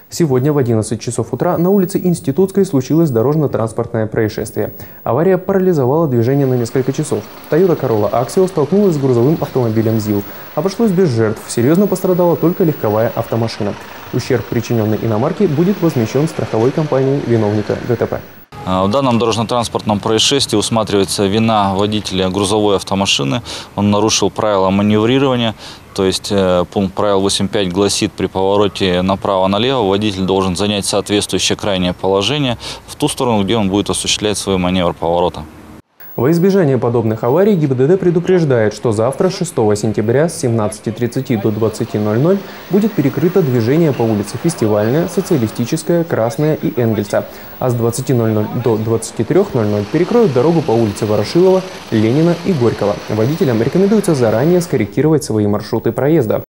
Сегодня в 11 часов утра на улице Институтской случилось дорожно-транспортное происшествие. Авария парализовала движение на несколько часов. Toyota Corolla Axio столкнулась с грузовым автомобилем ZIL. Обошлось без жертв. Серьезно пострадала только легковая автомашина. Ущерб, причиненный иномарке, будет возмещен страховой компанией виновника ДТП. В данном дорожно-транспортном происшествии усматривается вина водителя грузовой автомашины. Он нарушил правила маневрирования, то есть пункт правил 8.5 гласит, при повороте направо-налево водитель должен занять соответствующее крайнее положение в ту сторону, где он будет осуществлять свой маневр поворота. Во избежание подобных аварий ГИБДД предупреждает, что завтра, 6 сентября, с 17:30 до 20:00 будет перекрыто движение по улице Фестивальная, Социалистическая, Красная и Энгельса. А с 20:00 до 23:00 перекроют дорогу по улице Ворошилова, Ленина и Горького. Водителям рекомендуется заранее скорректировать свои маршруты проезда.